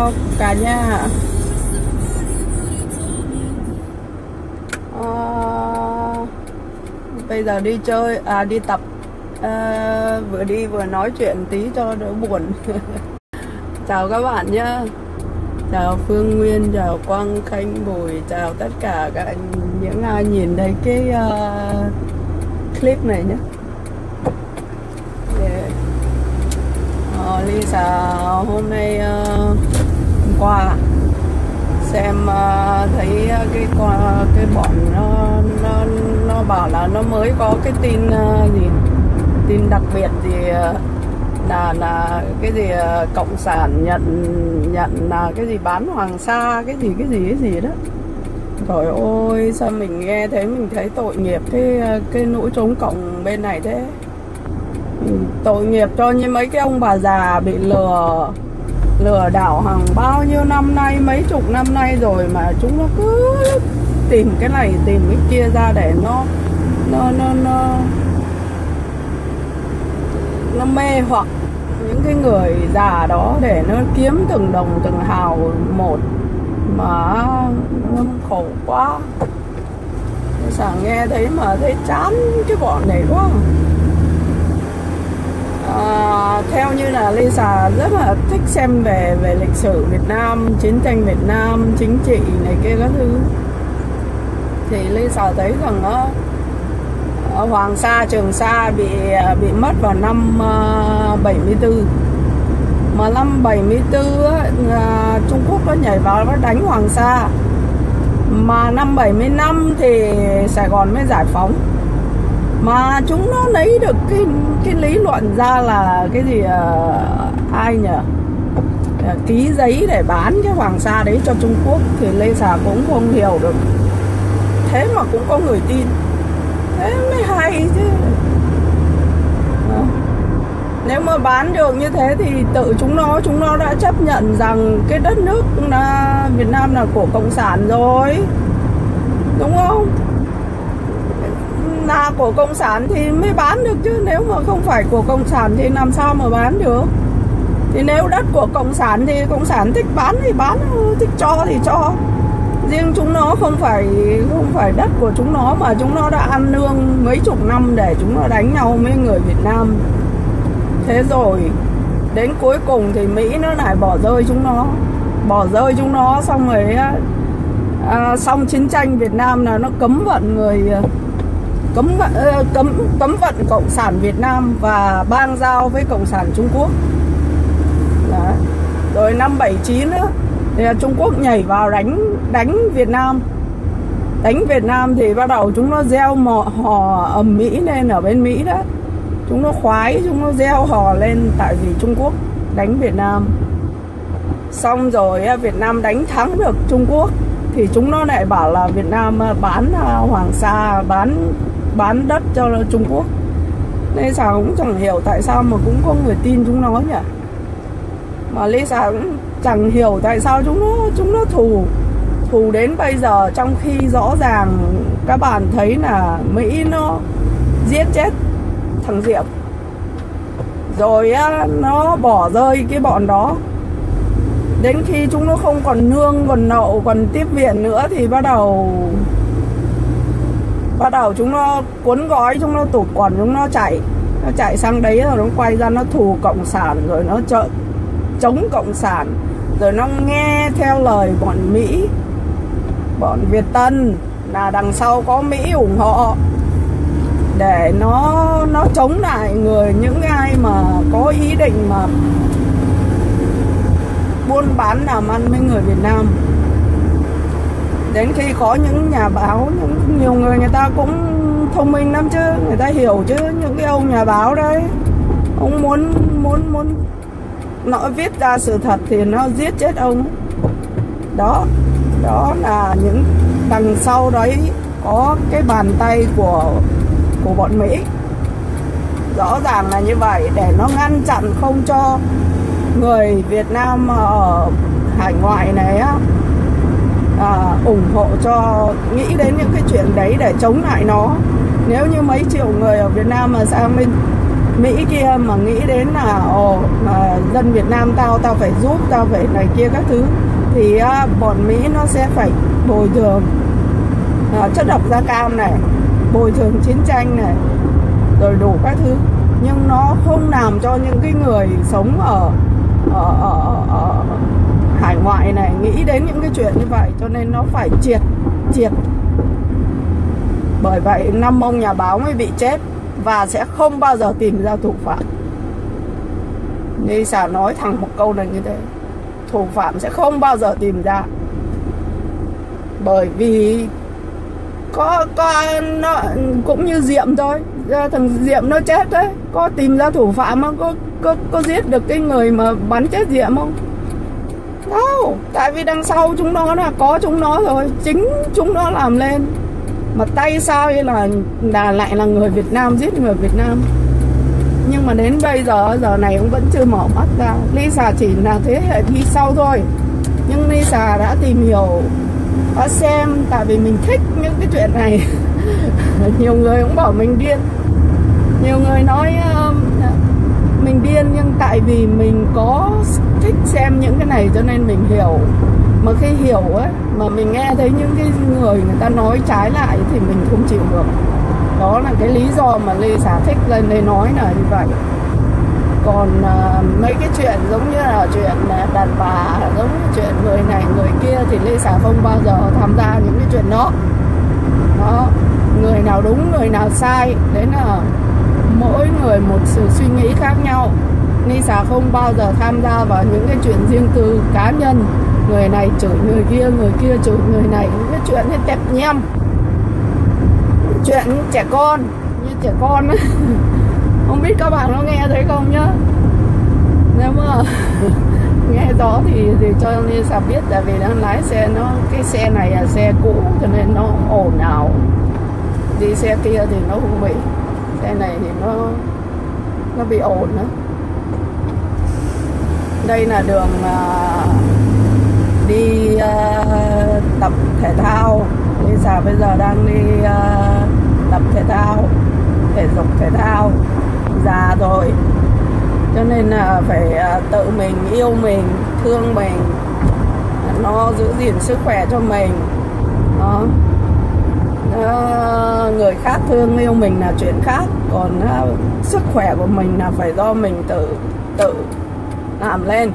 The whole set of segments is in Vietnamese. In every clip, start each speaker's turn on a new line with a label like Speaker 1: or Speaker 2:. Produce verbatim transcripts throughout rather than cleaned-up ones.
Speaker 1: chào cả nhà. à, Bây giờ đi chơi, à đi tập, à, vừa đi vừa nói chuyện tí cho đỡ buồn. Chào các bạn nhé. Chào Phương Nguyên, chào Quang Khanh Bùi, chào tất cả các anh, những ai nhìn thấy cái uh, clip này nhé. Yeah. uh, Lisa hôm nay uh, hôm qua xem uh, thấy cái cái bọn nó nó nó bảo là nó mới có cái tin uh, gì tin đặc biệt gì uh, là là cái gì uh, cộng sản nhận nhận là cái gì bán Hoàng Sa cái gì cái gì cái gì đó. Trời ơi, sao mình nghe thấy mình thấy tội nghiệp cái cái nỗi chống cộng bên này thế. Tội nghiệp cho như mấy cái ông bà già bị lừa lừa đảo hàng bao nhiêu năm nay, mấy chục năm nay rồi mà chúng nó cứ tìm cái này tìm cái kia ra để nó nó nó nó nó mê hoặc những cái người già đó để nó kiếm từng đồng từng hào một, mà nó khổ quá. Sáng nghe thấy mà thấy chán cái bọn này quá. À, theo như là Lisa rất là thích xem về về lịch sử Việt Nam, chiến tranh Việt Nam, chính trị này kia các thứ, thì Lisa thấy rằng đó, Hoàng Sa, Trường Sa bị bị mất vào năm bảy mươi tư. Mà năm bảy mươi tư á, Trung Quốc nó nhảy vào nó đánh Hoàng Sa. Mà năm bảy mươi lăm thì Sài Gòn mới giải phóng. Mà chúng nó lấy được cái cái lý luận ra là cái gì, uh, ai nhỉ, uh, ký giấy để bán cái Hoàng Sa đấy cho Trung Quốc, thì Lisa cũng không hiểu được. Thế mà cũng có người tin, thế mới hay chứ. Đó. Nếu mà bán được như thế thì tự chúng nó chúng nó đã chấp nhận rằng cái đất nước là Việt Nam là của cộng sản rồi, đúng không? Là của cộng sản thì mới bán được chứ, nếu mà không phải của cộng sản thì làm sao mà bán được. Thì nếu đất của cộng sản thì cộng sản thích bán thì bán, thích cho thì cho. Riêng chúng nó không phải không phải đất của chúng nó, mà chúng nó đã ăn nương mấy chục năm để chúng nó đánh nhau với người Việt Nam. Thế rồi đến cuối cùng thì Mỹ nó lại bỏ rơi chúng nó, bỏ rơi chúng nó xong rồi à, xong chiến tranh Việt Nam là nó cấm vận người cấm cấm cấm vận cộng sản Việt Nam và bang giao với cộng sản Trung Quốc. Đó. Rồi năm bảy chín nữa thì Trung Quốc nhảy vào đánh đánh Việt Nam. Đánh Việt Nam thì bắt đầu chúng nó gieo mò hò ầm mỹ lên ở bên Mỹ đó. Chúng nó khoái, chúng nó gieo hò lên tại vì Trung Quốc đánh Việt Nam. Xong rồi Việt Nam đánh thắng được Trung Quốc thì chúng nó lại bảo là Việt Nam bán Hoàng Sa, bán bán đất cho Trung Quốc. Nên sao cũng chẳng hiểu tại sao mà cũng có người tin chúng nó nhỉ. Mà Lisa cũng chẳng hiểu tại sao chúng nó chúng nó thù thù đến bây giờ, trong khi rõ ràng các bạn thấy là Mỹ nó giết chết thằng Diệm, rồi á, nó bỏ rơi cái bọn đó. Đến khi chúng nó không còn nương, còn nậu, còn tiếp viện nữa thì bắt đầu Bắt đầu chúng nó cuốn gói, chúng nó tụt quần, chúng nó chạy Nó chạy sang đấy rồi nó quay ra nó thù cộng sản, rồi nó trợ, chống cộng sản, rồi nó nghe theo lời bọn Mỹ, bọn Việt Tân, là đằng sau có Mỹ ủng hộ, để nó nó chống lại người, những ai mà có ý định mà buôn bán làm ăn với người Việt Nam. Đến khi có những nhà báo, những nhiều người người ta cũng thông minh lắm chứ, người ta hiểu chứ, những cái ông nhà báo đấy, ông muốn muốn muốn nó viết ra sự thật thì nó giết chết ông. Đó, đó là những đằng sau đấy có cái bàn tay của của bọn Mỹ. Rõ ràng là như vậy, để nó ngăn chặn không cho người Việt Nam ở hải ngoại này á, à, ủng hộ cho, nghĩ đến những cái chuyện đấy để chống lại nó. Nếu như mấy triệu người ở Việt Nam mà sang bên Mỹ kia mà nghĩ đến là ồ mà dân Việt Nam tao tao phải giúp, tao phải này kia các thứ, thì à, bọn Mỹ nó sẽ phải bồi thường à, chất độc da cam này, bồi thường chiến tranh này, rồi đủ các thứ. Nhưng nó không làm cho những cái người sống ở ở, ở, ở hải ngoại này nghĩ đến những cái chuyện như vậy, cho nên nó phải triệt triệt. Bởi vậy năm ông nhà báo mới bị chết và sẽ không bao giờ tìm ra thủ phạm. Lê Sà nói thẳng một câu này như thế, thủ phạm sẽ không bao giờ tìm ra, bởi vì có có nó cũng như Diệm thôi, thằng Diệm nó chết đấy, có tìm ra thủ phạm không? Có có có giết được cái người mà bắn chết Diệm không? Đâu, tại vì đằng sau chúng nó là có chúng nó rồi, chính chúng nó làm lên. Mà tay sao là là lại là người Việt Nam giết người Việt Nam. Nhưng mà đến bây giờ giờ này cũng vẫn chưa mở mắt ra. Lisa chỉ là thế hệ đi sau thôi, nhưng Lisa đã tìm hiểu và xem, tại vì mình thích những cái chuyện này. Nhiều người cũng bảo mình điên, nhiều người nói uh, mình điên, nhưng tại vì mình có thích xem những cái này cho nên mình hiểu. Mà khi hiểu ấy, mà mình nghe thấy những cái người người ta nói trái lại thì mình không chịu được. Đó là cái lý do mà Lisa thích lên đây nói là như vậy. Còn uh, mấy cái chuyện giống như là chuyện đàn bà, giống như chuyện người này người kia thì Lisa không bao giờ tham gia những cái chuyện đó. Đó, người nào đúng người nào sai, đấy là mỗi người một sự suy nghĩ khác nhau. Lisa không bao giờ tham gia vào những cái chuyện riêng tư cá nhân, người này chửi người kia, người kia chửi người này, những cái chuyện như tẹp nhem, chuyện trẻ con, như trẻ con ấy. Không biết các bạn có nghe thấy không nhá. Nếu mà nghe rõ thì, thì cho Lisa biết, tại vì đang lái xe, nó cái xe này là xe cũ cho nên nó ồn ào. Đi xe kia thì nó không bị, xe này thì nó nó bị ồn đó. Đây là đường uh, đi uh, tập thể thao. Lisa bây giờ đang đi uh, tập thể thao, thể dục thể thao, già rồi cho nên là phải uh, tự mình yêu mình, thương mình, nó giữ gìn sức khỏe cho mình. Đó. Uh, người khác thương yêu mình là chuyện khác, còn uh, sức khỏe của mình là phải do mình tự tự làm lên.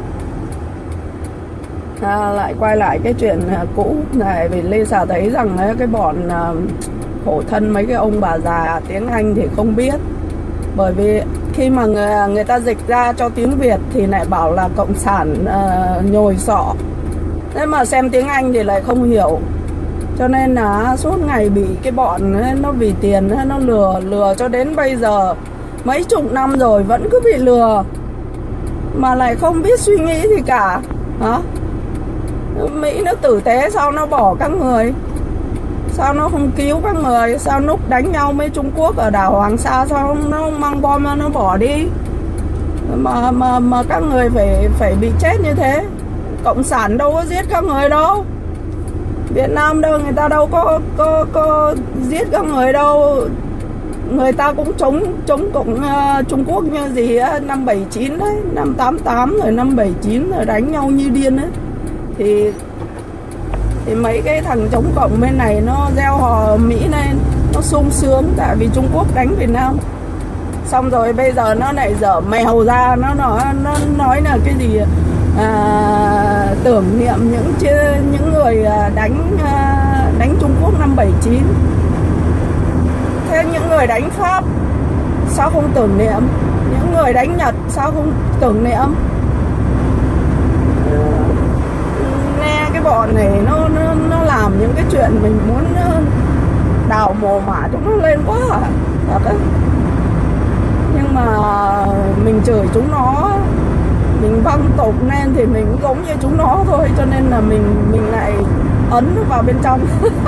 Speaker 1: À, lại quay lại cái chuyện uh, cũ này, vì Lisa thấy rằng uh, cái bọn uh, khổ thân mấy cái ông bà già tiếng Anh thì không biết, bởi vì khi mà người, người ta dịch ra cho tiếng Việt thì lại bảo là cộng sản uh, nhồi sọ, thế mà xem tiếng Anh thì lại không hiểu, cho nên là suốt ngày bị cái bọn nó vì tiền nó lừa lừa cho đến bây giờ mấy chục năm rồi vẫn cứ bị lừa mà lại không biết suy nghĩ gì cả. Hả? Mỹ nó tử tế sao nó bỏ các người, sao nó không cứu các người, sao lúc đánh nhau với Trung Quốc ở đảo Hoàng Sa sao nó không mang bom ra nó bỏ đi, mà mà mà các người phải phải bị chết như thế. Cộng sản đâu có giết các người đâu, Việt Nam đâu, người ta đâu có có có giết các người đâu. Người ta cũng chống chống cộng uh, Trung Quốc như gì á, năm bảy chín đấy, năm tám tám rồi năm bảy chín rồi đánh nhau như điên đấy. Thì thì mấy cái thằng chống cộng bên này nó gieo hò Mỹ lên, nó sung sướng tại vì Trung Quốc đánh Việt Nam. Xong rồi bây giờ nó lại dở mèo ra, nó nó nó nói là cái gì à, tưởng niệm những những người đánh đánh Trung Quốc năm bảy chín. Thế những người đánh Pháp sao không tưởng niệm? Những người đánh Nhật sao không tưởng niệm? Nghe cái bọn này nó nó nó làm những cái chuyện mình muốn đào mồ mả chúng nó lên quá à. Thật đấy. Nhưng mà mình chửi chúng nó, mình văng tục lên thì mình cũng giống như chúng nó thôi, cho nên là mình mình lại ấn nó vào bên trong.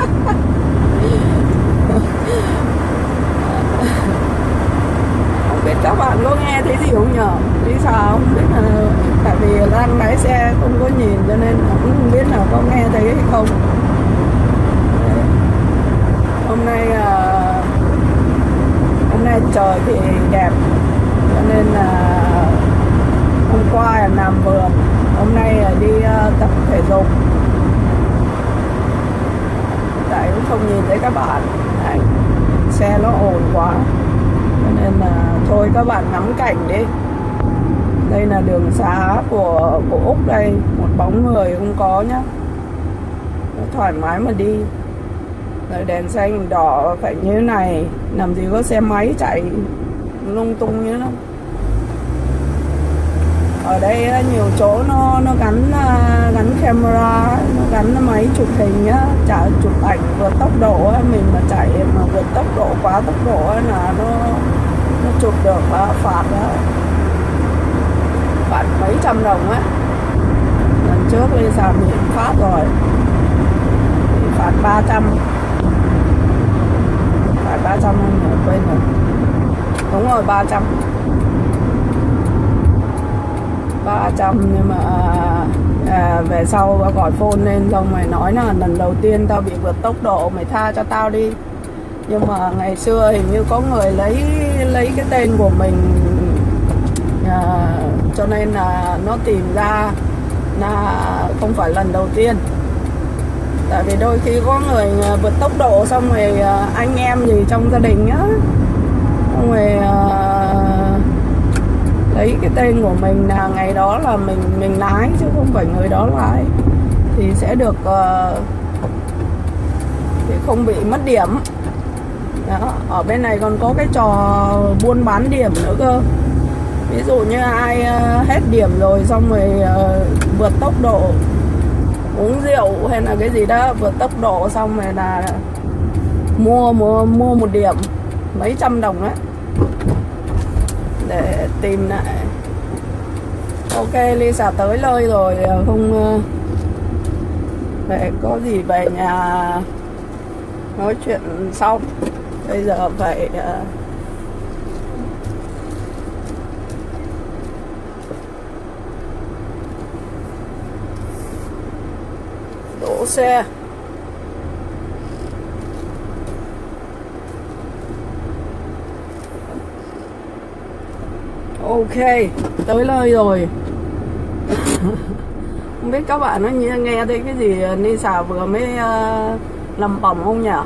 Speaker 1: Không biết các bạn có nghe thấy gì không nhờ? Lý sao không biết là tại vì đang lái xe không có nhìn cho nên cũng không biết là có nghe thấy hay không. Đấy. Hôm nay nay trời thì đẹp, cho nên là hôm qua là làm vườn, hôm nay là đi uh, tập thể dục. Tại cũng không nhìn thấy các bạn. Đấy, xe nó ồn quá, cho nên là thôi các bạn ngắm cảnh đi. Đây là đường xá của của Úc đây, một bóng người không có nhá, thoải mái mà đi. Rồi đèn xanh đỏ phải như thế này, làm gì có xe máy chạy lung tung như thế đâu. Ở đây nhiều chỗ nó nó gắn gắn camera, nó gắn máy chụp hình nhá, chả chụp ảnh vượt tốc độ ấy. Mình mà chạy mà vượt tốc độ quá tốc độ ấy là nó nó chụp được phạt đó, phạt mấy trăm đồng á. Lần trước đi làm thì phát rồi, thì phạt ba trăm, phạt ba trăm không quên rồi, đúng rồi ba trăm, ba trăm. Nhưng mà à, về sau gọi phone lên xong mày nói là lần đầu tiên tao bị vượt tốc độ, mày tha cho tao đi. Nhưng mà ngày xưa hình như có người lấy lấy cái tên của mình, à, cho nên là nó tìm ra là không phải lần đầu tiên. Tại vì đôi khi có người vượt tốc độ xong rồi anh em gì trong gia đình á, xong rồi uh, lấy cái tên của mình là ngày đó là mình mình lái chứ không phải người đó lái, thì sẽ được uh, thì không bị mất điểm. Đó, ở bên này còn có cái trò buôn bán điểm nữa cơ. Ví dụ như ai uh, hết điểm rồi xong rồi uh, vượt tốc độ, uống rượu hay là cái gì đó, vượt tốc độ xong rồi là mua mua mua một điểm mấy trăm đồng á, để tìm lại. Ok, Lisa tới nơi rồi, không phải có gì về nhà nói chuyện sau. Bây giờ phải uh, đỗ xe. Ok, tới nơi rồi. Không biết các bạn nó nghe thấy cái gì Lisa vừa mới uh, lầm bầm không nhỉ?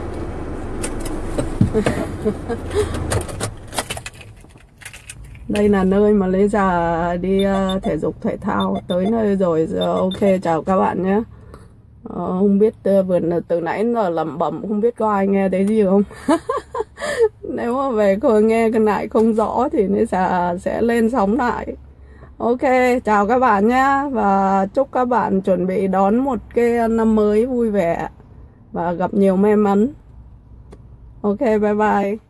Speaker 1: Đây là nơi mà Lisa đi uh, thể dục thể thao. Tới nơi rồi. Ok, chào các bạn nhé. uh, Không biết uh, vừa từ nãy đến giờ lầm bầm, không biết có ai nghe thấy gì không. Nếu mà về cô nghe cái lại không rõ thì Lisa sẽ lên sóng lại. Ok, chào các bạn nhé. Và chúc các bạn chuẩn bị đón một cái năm mới vui vẻ và gặp nhiều may mắn. Ok, bye bye.